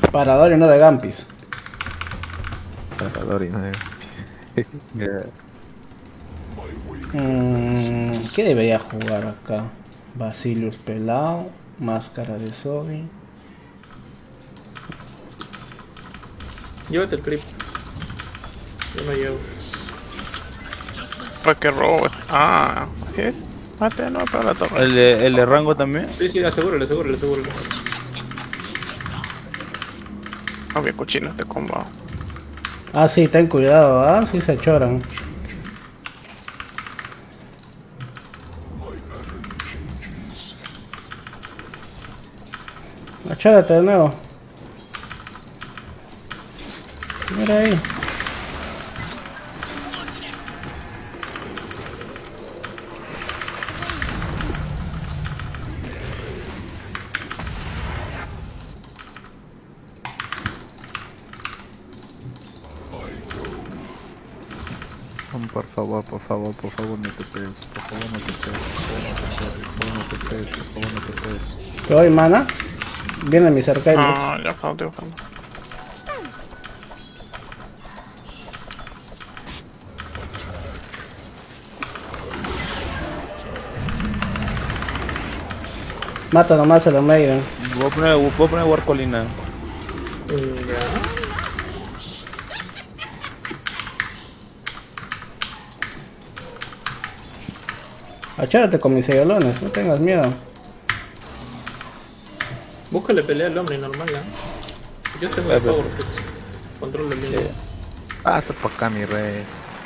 Parador y no de Gampis. Parador y no de ¿Qué debería jugar acá? Basilius pelado, máscara de Zoe. Llévate el creep. Yo no llevo. Para que robe. Ah, ¿qué? Mate, no, para la torre. ¿El de rango también? Sí, asegúrale. No, bien cochino este combo. Ah, sí, ten cuidado, ¿ah? Sí se choran. Achárate de nuevo. Mira ahí. Por favor, no te pegues. Por favor, no te pegues. ¿Te doy mana? Viene mi cerca. Ah, ya estoy buscando. Mata nomás a los Maiden. Puedo poner Warcolina. Achárate con mis segolones, no tengas miedo. Búscale pelea al hombre normal, ¿eh? Yo tengo el power fix. Controlo el mío. Pasa por acá, mi rey.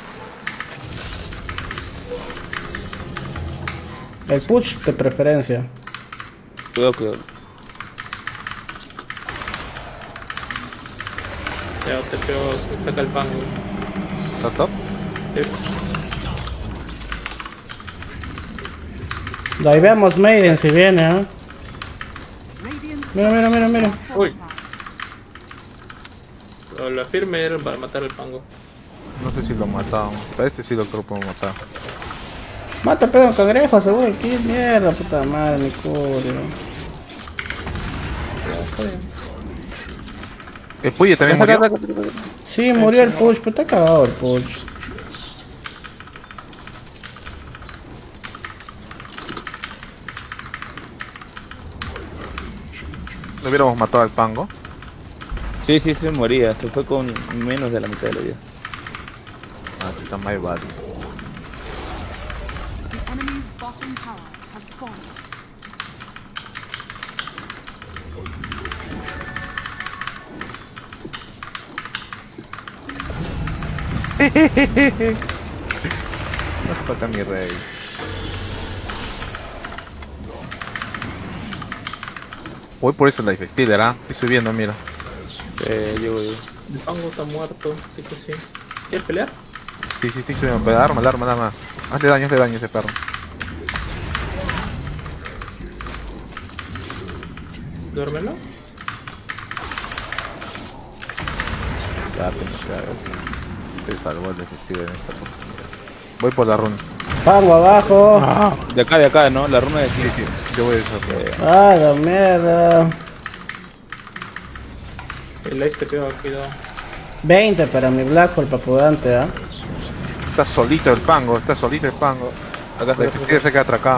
El push de preferencia. Cuidado. Ya te pego, saca el pan, güey. ¿Está top? Sí. Ahí veamos Maiden si viene, ¿eh? Mira. Uy. La firme era para matar al pango. No sé si lo mataron. Pero este sí lo creo que puedo matar. Mata pedo cangrejo, ese güey. Qué mierda, puta madre, mi culo. ¿El Puye también murió? Sí, murió el push, pero está cagado el push. ¿No hubiéramos matado al Pango? Sí, moría. Se fue con menos de la mitad de la vida. Ah, aquí está My Bad. The enemy's bottom tower has fallen. No se para acá, mi rey. Voy por eso Life Stealer, ¿ah? Estoy subiendo, mira. Yo. El pango está muerto, sí que sí. ¿Quieres pelear? Sí, estoy subiendo. Pero arma. Hazle daño a ese perro. Duérmelo. Ya, estoy salvo el Life Stealer en esta oportunidad. Voy por la runa. Pango abajo. De acá, ¿no? La runa de aquí. Sí, yo voy a eso. Ah, la mierda. El ice te pega, cuidado. 20 para mi Black Hole papudante, ¿ah? Está solito el Pango. Acá Life Stealer se queda atracado.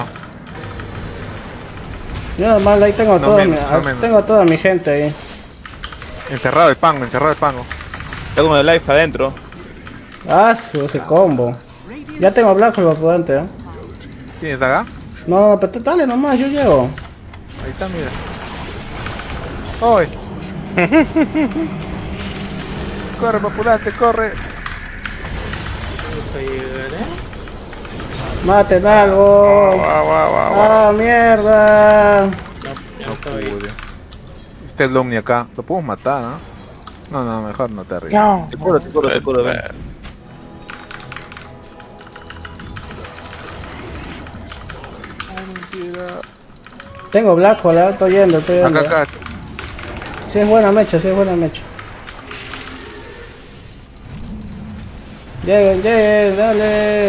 Yo normal, ahí tengo, No menos. tengo toda mi gente ahí. Encerrado el Pango. Está con el life adentro. Ah, ese combo. Ya tengo Black Hole papudante, ¿ah? ¿Tienes acá? No, pero dale nomás, yo llego. Ahí está, mira. ¡Oy! Corre, papudante, corre. Maten algo. Ah, mierda. No pude. Este es el Omni acá. Lo podemos matar, ¿no? No, mejor no te arriesgues. Te curo, ven. Tengo Black Hole, estoy yendo. Acá. Sí es buena mecha. Lleguen, dale.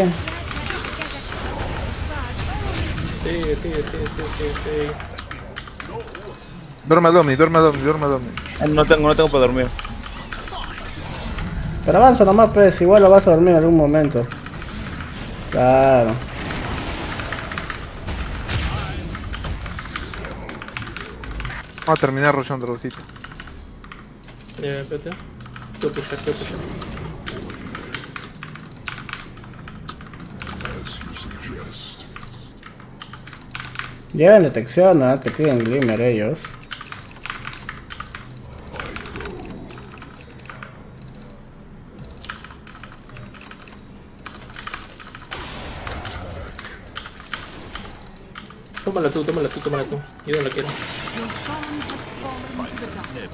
Sí. Duerme al Omni. No tengo para dormir. Pero avanza nomás, pues, igual lo vas a dormir en algún momento. Claro. Vamos a terminar rusheando Rosita. Ya, espérate. Quiero pushar. Llevan detección, ¿no? Que tienen Glimmer ellos. Tómala tú. Yo no la quiero. Your shaman has fallen to the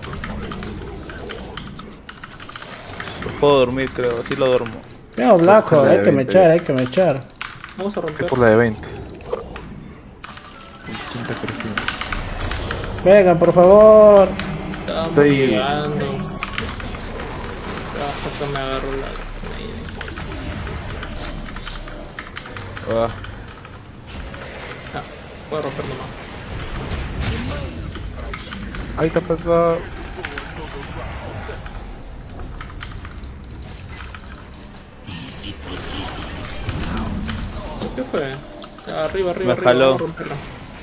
dark. Puedo dormir, creo. Sí lo duermo. Tengo Black Hole, Ojalá hay que 20. mechar. Vamos a Estoy romper. por la de 20. Quinta creciendo. Venga, por favor. Estamos Estoy- llegando. Hasta me agarró la... Ah, Voy a romper nomás. Ahí está pasado. ¿Qué fue? Arriba, Me jaló. vamos a romperla.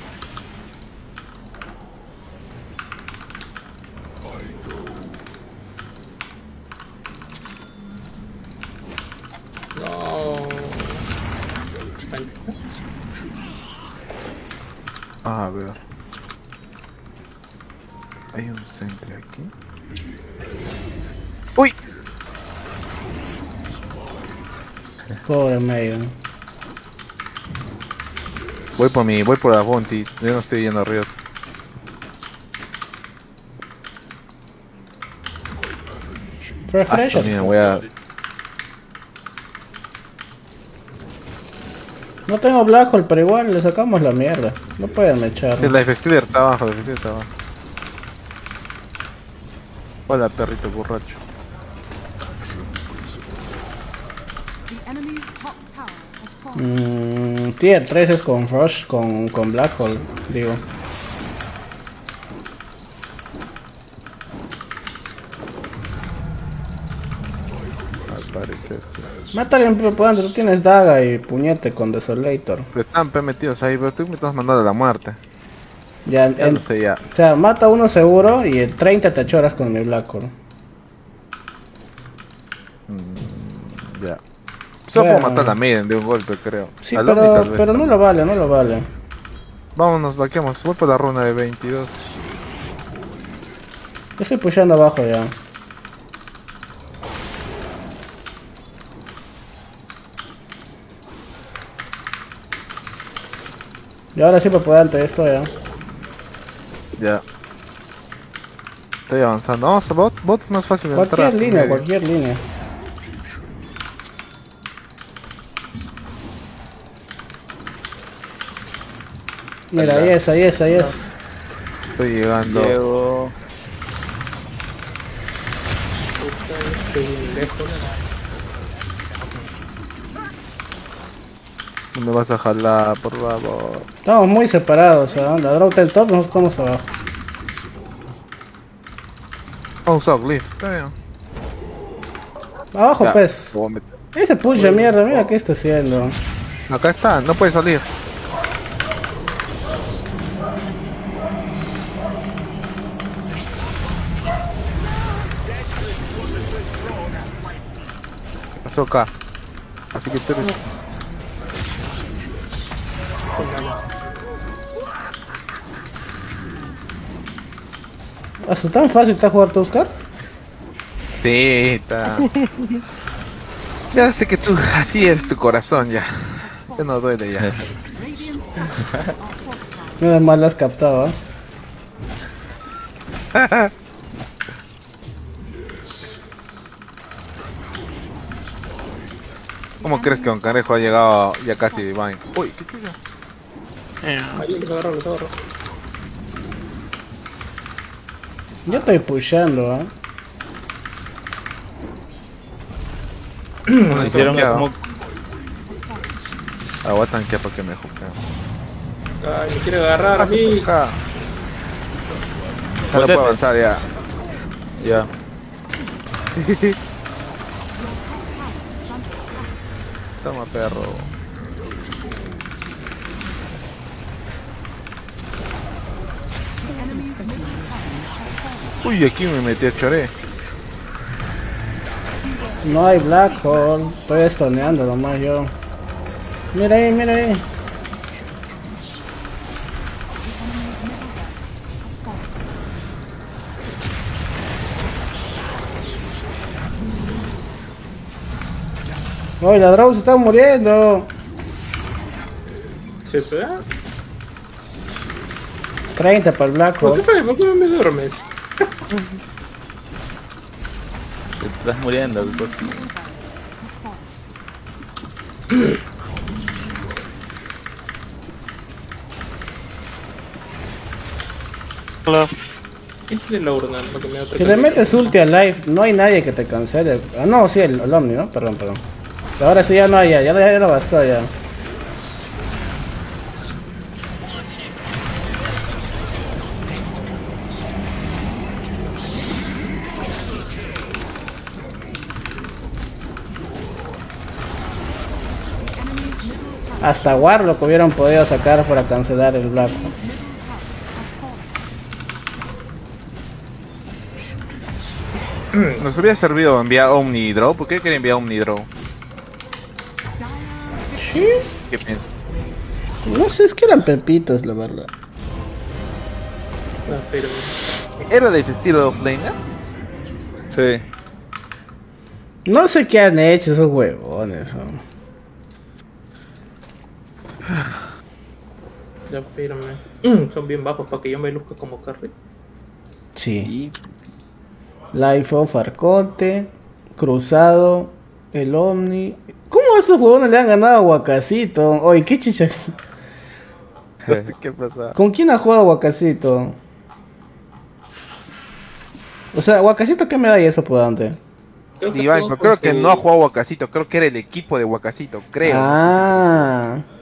No. A ver. Hay un centro aquí. ¡Uy! Pobre Maiden. Voy por la Bounty. Yo no estoy yendo arriba. Refresh. Mira, voy a... No tengo Black Hole, pero igual le sacamos la mierda. No pueden mechar. Sí, la F-Stealer está abajo, la F-Stealer está abajo. Hola, perrito borracho. The enemy's top tower has fallen. Tier 3 es con Rush, con Black Hole, digo. Al parecer sí. Mátale en propaganda, tú tienes daga y puñete con Desolator. Pero están metidos ahí, pero tú me estás mandando a la muerte. Ya, Ya no sé ya. o sea, mata uno seguro y en 30 te choras con mi Black Hole. Ya. Solo puedo Bueno. matar a Maiden de un golpe, creo. Sí, A Loki tal vez pero no también. lo vale, no lo vale. Vámonos, vaqueamos. Voy por la runa de 22. Yo estoy pushando abajo ya. Y ahora sí para poder ante esto ya. Ya. Estoy avanzando. Vamos a bot. Bot es más fácil de Cualquier entrar. línea, medio. cualquier línea. Mira, ahí es. Estoy llegando. llego. Estoy lejos. ¿Dónde vas a jalar, por favor? Estamos muy separados, ¿ah? La drop del top, nosotros estamos abajo. Vamos a usar Glyph. Está bien. Abajo, Ya, pues. lo voy a meter. Ese push de mierda, mira qué está haciendo. Acá está, no puede salir. Pasó acá. Así que tú eres... ¿Es tan fácil está jugar Tuscar? Sí, está... Ya sé que tú, así es tu corazón ya. Ya no duele ya. Radiant structures are fortified. Nada más la has captado, ¿ah? ¿Cómo crees que Don Cangrejo ha llegado ya casi Divine? Uy, ¿qué tira? Ahí los agarro. Yo estoy pushando, ¿ah? No Hicieron el smoke. Voy a tanquear para que me juqueo. Ay, me quiere agarrar a mí. Acá. Ya no puedo avanzar ya. Ya. Toma, perro. Uy, aquí me metí a choré. No hay Black Hole. Estoy estoneando nomás yo. Mira ahí, mira ahí. ¡Uy, la Drow se está muriendo! ¿Se pega? 30 para el Black ¿Por qué Hole. fue? ¿Por qué no me duermes? Te estás muriendo, pues. Hola. Es la urna, lo que me da Si le metes ulti a live, no hay nadie que te cancele. Ah, no, sí, el Omni, ¿no? Perdón, perdón. Ahora sí ya no hay, ya lo bastó ya. Hasta Warlock hubieran podido sacar para cancelar el Black. Nos hubiera servido enviar Omnidraw. ¿Por qué quería enviar Omnidraw? Sí. ¿Qué piensas? No sé, es que eran pepitos, la verdad. Ah, firme. ¿Era de ese estilo de offlaner? Sí. No sé qué han hecho esos huevones. ¿No? Ya firme. Son bien bajos para que yo me luzca como carry. Sí. Life of Arconte, Cruzado, el Omni. ¿Cómo esos huevones le han ganado a Wakacito? Oye, qué chicha. No sé qué pasa. ¿Con quién ha jugado Wakacito? O sea, Wakacito, ¿qué medalla es popudante? Creo que Divine, juego pero creo con que tu- no ha jugado Wakacito, creo que era el equipo de Wakacito, creo. Ah.